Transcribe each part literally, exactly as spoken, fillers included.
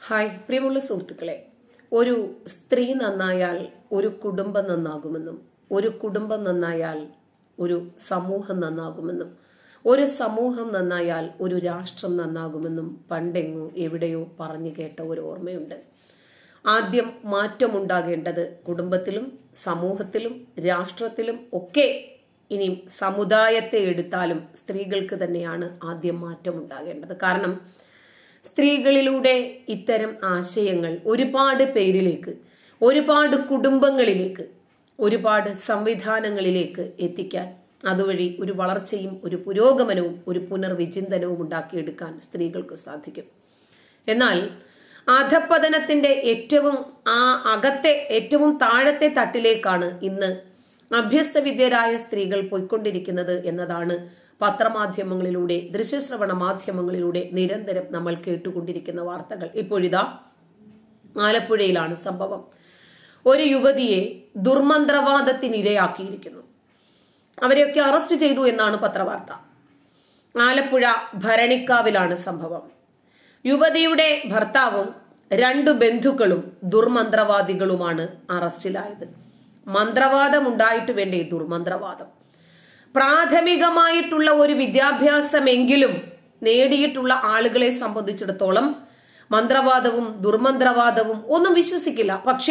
Hi പ്രിയമുള്ള സുഹൃത്തുക്കളെ, ഒരു സ്ത്രീ നന്നായാൽ ഒരു കുടുംബം നന്നാകുമെന്നും ഒരു കുടുംബം നന്നായാൽ ഒരു സമൂഹം നന്നാകുമെന്നും ഒരു സമൂഹം നന്നായാൽ ഒരു രാഷ്ട്രം നന്നാകുമെന്നും പണ്ടെങ്ങോ എവിടെയോ പറഞ്ഞു കേട്ട ഒരു ഓർമ്മയുണ്ട്. ആദ്യം മാറ്റമുണ്ടാകേണ്ടത് കുടുംബത്തിലും സമൂഹത്തിലും രാഷ്ട്രത്തിലും ഒക്കെ, ഇനി സമുദായത്തെ എടുത്താലും സ്ത്രീകൾക്ക് തന്നെയാണ് ആദ്യം മാറ്റമുണ്ടാകേണ്ടത്. കാരണം സ്ത്രീകളിലൂടെ ഇത്തരം ആശയങ്ങൾ ഒരുപാട് പേരിലേക്ക്, ഒരുപാട് കുടുംബങ്ങളിലേക്ക്, ഒരുപാട് സംവിധാനങ്ങളിലേക്ക് എത്തിക്കാൻ, അതുവഴി ഒരു വളർച്ചയും ഒരു പുരോഗമനവും ഒരു പുനർവിചിന്തനവും ഉണ്ടാക്കിയെടുക്കാൻ സ്ത്രീകൾക്ക് സാധിക്കും. എന്നാൽ അധപ്പതനത്തിന്റെ ഏറ്റവും ആ അകത്തെ ഏറ്റവും താഴത്തെ തട്ടിലേക്കാണ് ഇന്ന് അഭ്യസ്ത വിദ്യരായ സ്ത്രീകൾ പോയിക്കൊണ്ടിരിക്കുന്നത് എന്നതാണ് പത്രമാധ്യമങ്ങളിലൂടെ, ദൃശ്യശ്രവണ മാധ്യമങ്ങളിലൂടെ നിരന്തരം നമ്മൾ കേട്ടുകൊണ്ടിരിക്കുന്ന വാർത്തകൾ. ഇപ്പോഴിതാ ആലപ്പുഴയിലാണ് സംഭവം. ഒരു യുവതിയെ ദുർമന്ത്രവാദത്തിനിരയാക്കിയിരിക്കുന്നു. അവരെയൊക്കെ അറസ്റ്റ് ചെയ്തു എന്നാണ് പത്രവാർത്ത. ആലപ്പുഴ ഭരണിക്കാവിലാണ് സംഭവം. യുവതിയുടെ ഭർത്താവും രണ്ടു ബന്ധുക്കളും ദുർമന്ത്രവാദികളുമാണ് അറസ്റ്റിലായത്. മന്ത്രവാദം ഉണ്ടായിട്ട് വേണ്ടേ ദുർമന്ത്രവാദം? പ്രാഥമികമായിട്ടുള്ള ഒരു വിദ്യാഭ്യാസമെങ്കിലും നേടിയിട്ടുള്ള ആളുകളെ സംബന്ധിച്ചിടത്തോളം മന്ത്രവാദവും ദുർമന്ത്രവാദവും ഒന്നും വിശ്വസിക്കില്ല. പക്ഷേ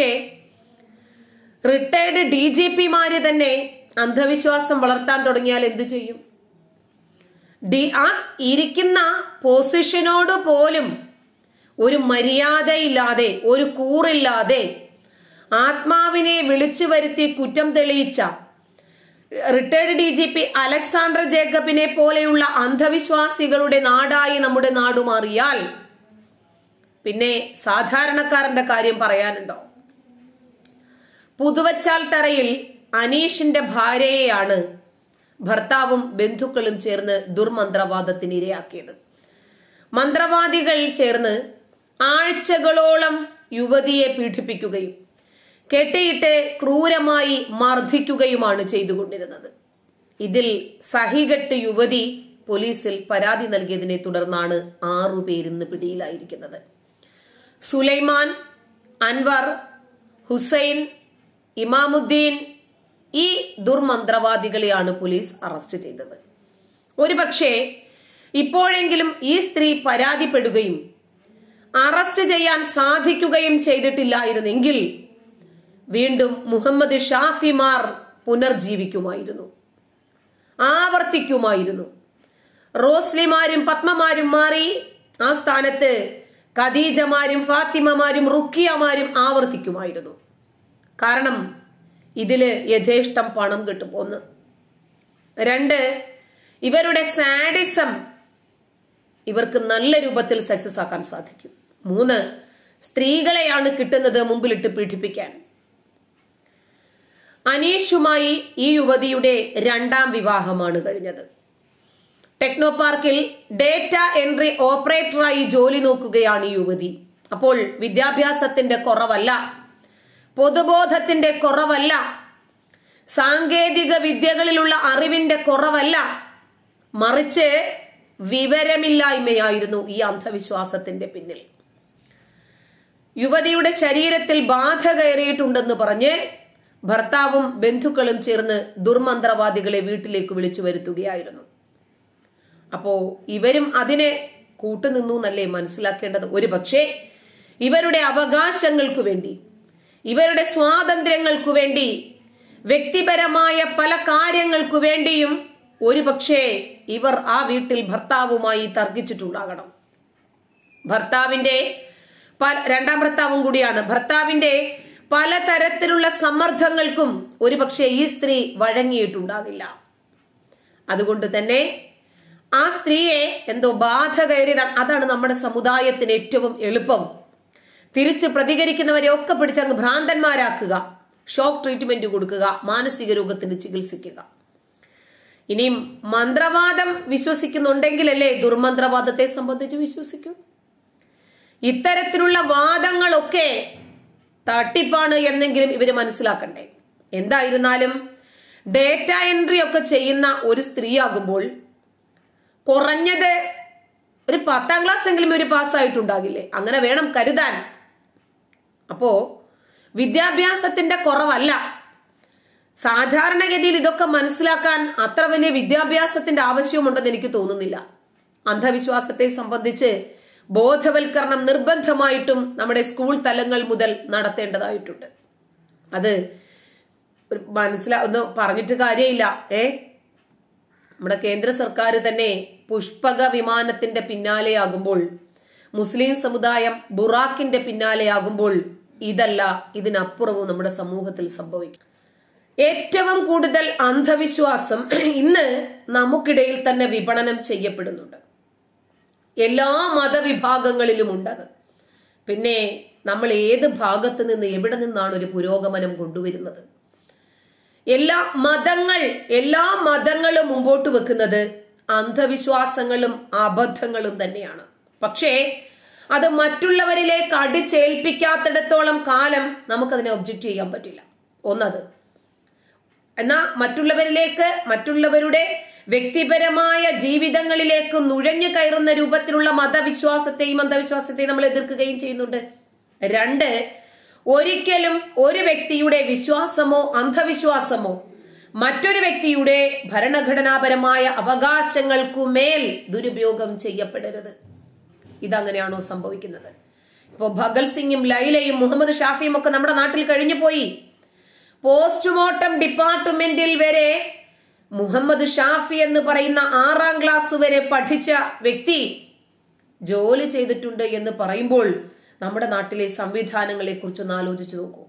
റിട്ടയർഡ് ഡി ജി പിമാര് തന്നെ അന്ധവിശ്വാസം വളർത്താൻ തുടങ്ങിയാൽ എന്തു ചെയ്യും? ഡി ആ ഇരിക്കുന്ന പൊസിഷനോട് പോലും ഒരു മര്യാദയില്ലാതെ, ഒരു കൂറില്ലാതെ ആത്മാവിനെ വിളിച്ചു വരുത്തി കുറ്റം തെളിയിച്ച retired D G P Alexander ജേക്കബിനെ പോലെയുള്ള അന്ധവിശ്വാസികളുടെ നാടായി നമ്മുടെ നാട് മാറിയാൽ പിന്നെ സാധാരണക്കാരന്റെ കാര്യം പറയാനുണ്ടോ? പുതുവച്ചാൽ തറയിൽ അനീഷിന്റെ ഭാര്യയെയാണ് ഭർത്താവും ബന്ധുക്കളും ചേർന്ന് ദുർമന്ത്രവാദത്തിന് ഇരയാക്കിയത്. മന്ത്രവാദികൾ ചേർന്ന് ആഴ്ചകളോളം യുവതിയെ പീഡിപ്പിക്കുകയും കെട്ടിയിട്ട് ക്രൂരമായി മർദ്ദിക്കുകയുമാണ് ചെയ്തുകൊണ്ടിരുന്നത്. ഇതിൽ സഹികെട്ട് യുവതി പോലീസിൽ പരാതി നൽകിയതിനെ തുടർന്നാണ് ആറുപേരിന്ന് പിടിയിലായിരിക്കുന്നത്. സുലൈമാൻ, അൻവർ, ഹുസൈൻ, ഇമാമുദ്ദീൻ, ഈ ദുർമന്ത്രവാദികളെയാണ് പോലീസ് അറസ്റ്റ് ചെയ്തത്. ഒരുപക്ഷെ ഇപ്പോഴെങ്കിലും ഈ സ്ത്രീ പരാതിപ്പെടുകയും അറസ്റ്റ് ചെയ്യാൻ സാധിക്കുകയും ചെയ്തിട്ടില്ലായിരുന്നെങ്കിൽ വീണ്ടും മുഹമ്മദ് ഷാഫിമാർ പുനർജീവിക്കുമായിരുന്നു, ആവർത്തിക്കുമായിരുന്നു. റോസ്ലിമാരും പത്മമാരും മാറി ആ സ്ഥാനത്ത് ഖദീജമാരും ഫാത്തിമമാരും റുക്കിയമാരും ആവർത്തിക്കുമായിരുന്നു. കാരണം ഇതില് യഥേഷ്ടം പണം കിട്ടും. ഒന്ന്. രണ്ട്, ഇവരുടെ സാഡിസം ഇവർക്ക് നല്ല രൂപത്തിൽ സക്സസ് ആക്കാൻ സാധിക്കും. മൂന്ന്, സ്ത്രീകളെയാണ് കിട്ടുന്നത് മുമ്പിലിട്ട് പീഡിപ്പിക്കാൻ. അനീഷുമായി ഈ യുവതിയുടെ രണ്ടാം വിവാഹമാണ് കഴിഞ്ഞത്. ടെക്നോ പാർക്കിൽ ഡേറ്റ എൻട്രി ഓപ്പറേറ്ററായി ജോലി നോക്കുകയാണ് ഈ യുവതി. അപ്പോൾ വിദ്യാഭ്യാസത്തിന്റെ കുറവല്ല, പൊതുബോധത്തിന്റെ കുറവല്ല, സാങ്കേതിക വിദ്യകളിലുള്ള അറിവിന്റെ കുറവല്ല, മറിച്ച് വിവരമില്ലായ്മയായിരുന്നു ഈ അന്ധവിശ്വാസത്തിന്റെ പിന്നിൽ. യുവതിയുടെ ശരീരത്തിൽ ബാധ കയറിയിട്ടുണ്ടെന്ന് പറഞ്ഞ് ഭർത്താവും ബന്ധുക്കളും ചേർന്ന് ദുർമന്ത്രവാദികളെ വീട്ടിലേക്ക് വിളിച്ചു വരുത്തുകയായിരുന്നു. അപ്പോ ഇവരും അതിനെ കൂട്ടുനിന്നു എന്നല്ലേ മനസ്സിലാക്കേണ്ടത്? ഒരു പക്ഷേ ഇവരുടെ അവകാശങ്ങൾക്കു വേണ്ടി, ഇവരുടെ സ്വാതന്ത്ര്യങ്ങൾക്കു വേണ്ടി, വ്യക്തിപരമായ പല കാര്യങ്ങൾക്കു വേണ്ടിയും ഒരു പക്ഷേ ഇവർ ആ വീട്ടിൽ ഭർത്താവുമായി തർക്കിച്ചിട്ടുണ്ടാകണം. ഭർത്താവിന്റെ രണ്ടാം ഭർത്താവും കൂടിയാണ്. ഭർത്താവിന്റെ പലതരത്തിലുള്ള സമ്മർദ്ദങ്ങൾക്കും ഒരുപക്ഷെ ഈ സ്ത്രീ വഴങ്ങിയിട്ടുണ്ടാകില്ല. അതുകൊണ്ട് തന്നെ ആ സ്ത്രീയെ എന്തോ ബാധ കയറിയതാണ്. അതാണ് നമ്മുടെ സമുദായത്തിന് ഏറ്റവും എളുപ്പം. തിരിച്ച് പ്രതികരിക്കുന്നവരെ ഒക്കെ പിടിച്ചങ്ങ് ഭ്രാന്തന്മാരാക്കുക, ഷോക്ക് ട്രീറ്റ്മെന്റ് കൊടുക്കുക, മാനസിക രോഗത്തിന് ചികിത്സിക്കുക. ഇനിയും മന്ത്രവാദം വിശ്വസിക്കുന്നുണ്ടെങ്കിലല്ലേ ദുർമന്ത്രവാദത്തെ സംബന്ധിച്ച് വിശ്വസിക്കൂ. ഇത്തരത്തിലുള്ള വാദങ്ങളൊക്കെ തട്ടിപ്പാണ് എന്നെങ്കിലും ഇവര് മനസ്സിലാക്കണ്ടേ? എന്തായിരുന്നാലും ഡേറ്റ എൻട്രി ഒക്കെ ചെയ്യുന്ന ഒരു സ്ത്രീയാകുമ്പോൾ കുറഞ്ഞത് ഒരു പത്താം ക്ലാസ് എങ്കിലും ഒരു പാസ്സായിട്ടുണ്ടാകില്ലേ? അങ്ങനെ വേണം കരുതാൻ. അപ്പോ വിദ്യാഭ്യാസത്തിന്റെ കുറവല്ല. സാധാരണഗതിയിൽ ഇതൊക്കെ മനസ്സിലാക്കാൻ അത്ര വലിയ വിദ്യാഭ്യാസത്തിന്റെ ആവശ്യമുണ്ടെന്ന് എനിക്ക് തോന്നുന്നില്ല. അന്ധവിശ്വാസത്തെ സംബന്ധിച്ച് ബോധവൽക്കരണം നിർബന്ധമായിട്ടും നമ്മുടെ സ്കൂൾ തലങ്ങൾ മുതൽ നടത്തേണ്ടതായിട്ടുണ്ട്. അത് മനസ്സിലാ ഒന്ന് പറഞ്ഞിട്ട് കാര്യമില്ല. ഏ നമ്മുടെ കേന്ദ്ര സർക്കാർ തന്നെ പുഷ്പക വിമാനത്തിന്റെ പിന്നാലെയാകുമ്പോൾ, മുസ്ലിം സമുദായം ബുറാക്കിന്റെ പിന്നാലെയാകുമ്പോൾ, ഇതല്ല ഇതിനപ്പുറവും നമ്മുടെ സമൂഹത്തിൽ സംഭവിക്കും. ഏറ്റവും കൂടുതൽ അന്ധവിശ്വാസം ഇന്ന് നമുക്കിടയിൽ തന്നെ വിപണനം ചെയ്യപ്പെടുന്നുണ്ട്. എല്ലാ മതവിഭാഗങ്ങളിലും ഉണ്ടത്. പിന്നെ നമ്മൾ ഏത് ഭാഗത്ത് നിന്ന് എവിടെ നിന്നാണ് ഒരു പുരോഗമനം കൊണ്ടുവരുന്നത്? എല്ലാ മതങ്ങൾ എല്ലാ മതങ്ങളും മുമ്പോട്ട് വെക്കുന്നത് അന്ധവിശ്വാസങ്ങളും അബദ്ധങ്ങളും തന്നെയാണ്. പക്ഷേ അത് മറ്റുള്ളവരിലേക്ക് അടിച്ചേൽപ്പിക്കാത്തിടത്തോളം കാലം നമുക്കതിനെ ഒബ്ജക്റ്റ് ചെയ്യാൻ പറ്റില്ല. ഒന്നത്. എന്നാ മറ്റുള്ളവരിലേക്ക്, മറ്റുള്ളവരുടെ വ്യക്തിപരമായ ജീവിതങ്ങളിലേക്ക് നുഴഞ്ഞു കയറുന്ന രൂപത്തിലുള്ള മതവിശ്വാസത്തെയും അന്ധവിശ്വാസത്തെയും നമ്മൾ എതിർക്കുകയും ചെയ്യുന്നുണ്ട്. രണ്ട്, ഒരിക്കലും ഒരു വ്യക്തിയുടെ വിശ്വാസമോ അന്ധവിശ്വാസമോ മറ്റൊരു വ്യക്തിയുടെ ഭരണഘടനാപരമായ അവകാശങ്ങൾക്കുമേൽ ദുരുപയോഗം ചെയ്യപ്പെടരുത്. ഇതങ്ങനെയാണോ സംഭവിക്കുന്നത്? ഇപ്പോ ഭഗത് സിംഗും ലൈലയും മുഹമ്മദ് ഷാഫിയും ഒക്കെ നമ്മുടെ നാട്ടിൽ കഴിഞ്ഞു പോയി. പോസ്റ്റ്മോർട്ടം ഡിപ്പാർട്ട്മെന്റിൽ വരെ മുഹമ്മദ് ഷാഫി എന്ന് പറയുന്ന ആറാം ക്ലാസ് വരെ പഠിച്ച വ്യക്തി ജോലി ചെയ്തിട്ടുണ്ട് എന്ന് പറയുമ്പോൾ നമ്മുടെ നാട്ടിലെ സംവിധാനങ്ങളെ കുറിച്ചൊന്ന് ആലോചിച്ചു നോക്കൂ.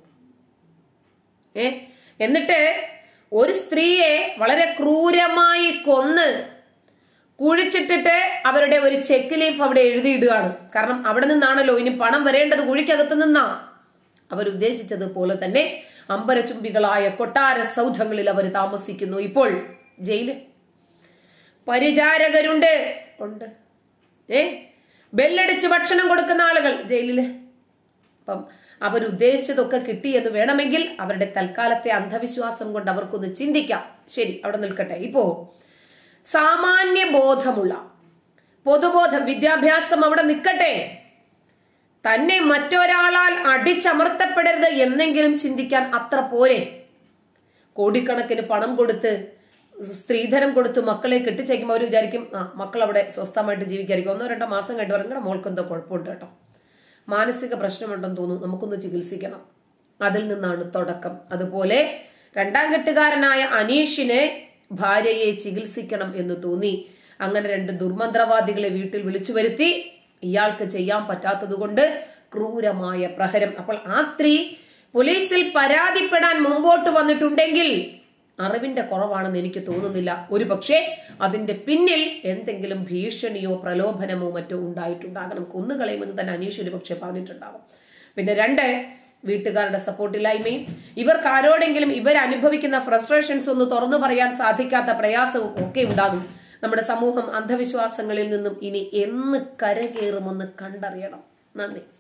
ഏ എന്നിട്ട് ഒരു സ്ത്രീയെ വളരെ ക്രൂരമായി കൊന്ന് കുഴിച്ചിട്ടിട്ട് അവരുടെ ഒരു ചെക്ക് ലീഫ് അവിടെ എഴുതിയിടുകയാണ്. കാരണം അവിടെ നിന്നാണല്ലോ ഇനി പണം വരേണ്ടത്, കുഴിക്കകത്ത് നിന്നാ. അവരുദ്ദേശിച്ചതുപോലെ തന്നെ അമ്പരചുംബികളായ കൊട്ടാര സൗധങ്ങളിൽ അവർ താമസിക്കുന്നു. ഇപ്പോൾ ജയില്. പരിചാരകരുണ്ട്, ഉണ്ട്. ഏ ബെല്ലടിച്ച് ഭക്ഷണം കൊടുക്കുന്ന ആളുകൾ ജയിലില്. അപ്പം അവരുദ്ദേശിച്ചതൊക്കെ കിട്ടി എന്ന് വേണമെങ്കിൽ അവരുടെ തൽക്കാലത്തെ അന്ധവിശ്വാസം കൊണ്ട് അവർക്കൊന്ന് ചിന്തിക്കാം. ശരി, അവിടെ നിൽക്കട്ടെ. ഇപ്പോ സാമാന്യ ബോധമുള്ള പൊതുബോധം, വിദ്യാഭ്യാസം അവിടെ നിൽക്കട്ടെ. തന്നെ മറ്റൊരാളാൽ അടിച്ചമർത്തപ്പെടരുത് എന്നെങ്കിലും ചിന്തിക്കാൻ അത്ര പോരെ? കോടിക്കണക്കിന് പണം കൊടുത്ത്, സ്ത്രീധനം കൊടുത്ത് മക്കളെ കെട്ടിച്ചേക്കുമ്പോൾ അവർ വിചാരിക്കും ആ മക്കൾ അവിടെ സ്വസ്ഥമായിട്ട് ജീവിക്കായിരിക്കും. ഒന്നോ രണ്ടോ മാസം കഴിഞ്ഞ് പറയുന്നത് മോൾക്ക് എന്തോ കുഴപ്പമുണ്ട് കേട്ടോ, മാനസിക പ്രശ്നമുണ്ടെന്ന് തോന്നുന്നു, നമുക്കൊന്ന് ചികിത്സിക്കണം. അതിൽ നിന്നാണ് തുടക്കം. അതുപോലെ രണ്ടാം കെട്ടുകാരനായ അനീഷിനെ ഭാര്യയെ ചികിത്സിക്കണം എന്ന് തോന്നി. അങ്ങനെ രണ്ട് ദുർമന്ത്രവാദികളെ വീട്ടിൽ വിളിച്ചു വരുത്തി. ഇയാൾക്ക് ചെയ്യാൻ പറ്റാത്തത് കൊണ്ട് ക്രൂരമായ പ്രഹരം. അപ്പോൾ ആ സ്ത്രീ പോലീസിൽ പരാതിപ്പെടാൻ മുമ്പോട്ട് വന്നിട്ടുണ്ടെങ്കിൽ അറിവിന്റെ കുറവാണെന്ന് എനിക്ക് തോന്നുന്നില്ല. ഒരു പക്ഷേ അതിന്റെ പിന്നിൽ എന്തെങ്കിലും ഭീഷണിയോ പ്രലോഭനമോ മറ്റോ ഉണ്ടായിട്ടുണ്ടാകണം. കൊന്നുകളയുമെന്ന് തന്നെ അനീഷ് ഒരു പക്ഷെ പറഞ്ഞിട്ടുണ്ടാകും. പിന്നെ രണ്ട്, വീട്ടുകാരുടെ സപ്പോർട്ടില്ലായ്മയും ഇവർക്ക് ആരോടെങ്കിലും ഇവർ അനുഭവിക്കുന്ന ഫ്രസ്ട്രേഷൻസ് ഒന്ന് തുറന്നു പറയാൻ സാധിക്കാത്ത പ്രയാസവും ഒക്കെ ഉണ്ടാകും. നമ്മുടെ സമൂഹം അന്ധവിശ്വാസങ്ങളിൽ നിന്നും ഇനി എന്ന് കരകയറുമെന്ന് കണ്ടറിയണം. നന്ദി.